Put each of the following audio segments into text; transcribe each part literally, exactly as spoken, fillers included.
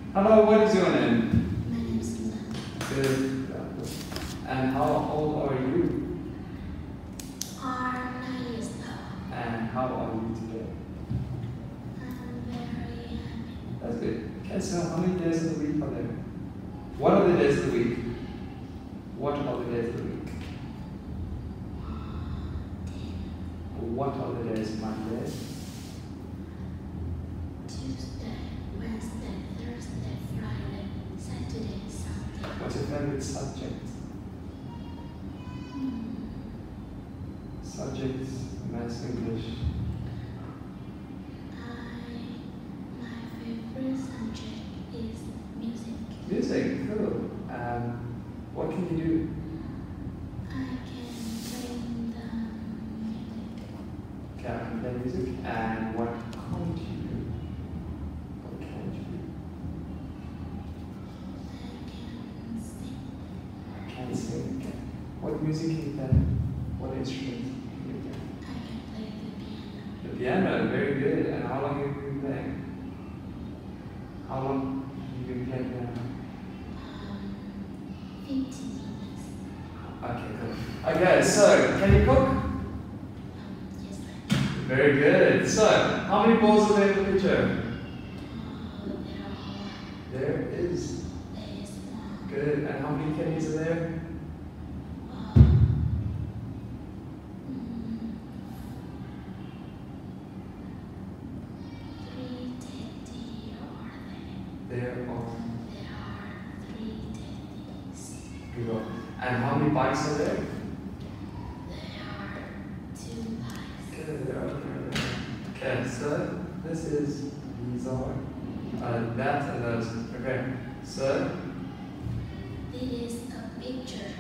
Hello, what is your name? My name is Luna. Good. And how old are you? I'm nine years old. And how are you today? I'm very happy. That's good. Okay, so how many days of the week are there? What are the days of the week? What are the days of the week? What are the days? Monday, Tuesday, Wednesday, Thursday, Friday, Saturday, Sunday. what's your favorite subject? Hmm. Subjects, maths, English. I, my favorite subject is music. Music, cool. Um, what can you do? I can play the music. Okay, I can play music. And what can't you do? What can't you do? I can sing. I can't sing. Okay. What music can you play? What instrument can you play? I can play the piano. The piano, very good. And how long have you been playing? How long have you been playing piano? Um, fifteen minutes. Okay, cool. Okay, so can you cook? Um, yes, I can. Very good. So, how many balls are there in the picture? Uh, there are, There is. there is one. Good. And how many pennies are there? Uh, mm, three teddy are there. There are. There are three teddies. Good. And how many bikes are there? There are two bikes. Good. There are. Okay, so this is these are uh, that and those. Okay, so This is a picture.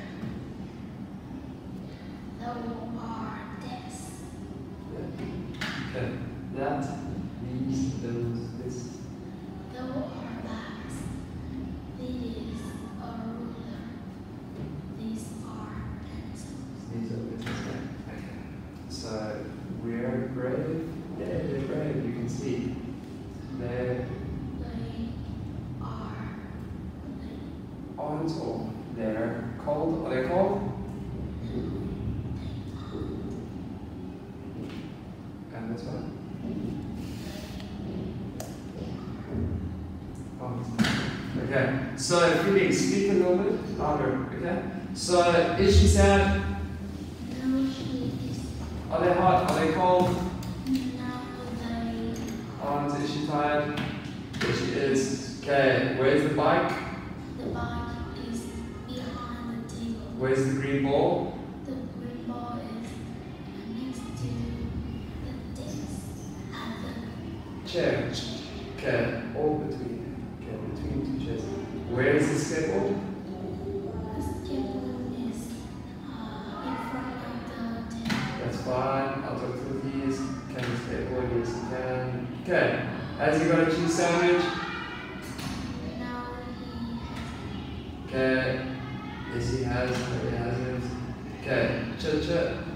Those are desks. okay, that these those this. Those are bags. This is a ruler. These are pencils. These are the okay. So we're brave. Yeah, they're brave. You can see. They're They are aren't all. They're cold. Are they cold? And this one. Oh. Okay. So Phoebe, speak a little bit louder. Okay. So is she sad? No, she is. Are they hot? Are they cold? Now they Aren't is she tired? Yes, she is. Okay. Where's the bike? the bike is behind the table. Where's the green ball? The green ball is next to the desk and the Chair. chair. Okay. All between. Okay. Between two chairs. Where is the skateboard? The skateboard is uh, in front of the table. That's fine. I'll talk to these. Can you skateboard? Yes, you can. Okay. Has he got a cheese sandwich? Now he Okay. Yes, he has. No, he hasn't. Okay. Chit chit.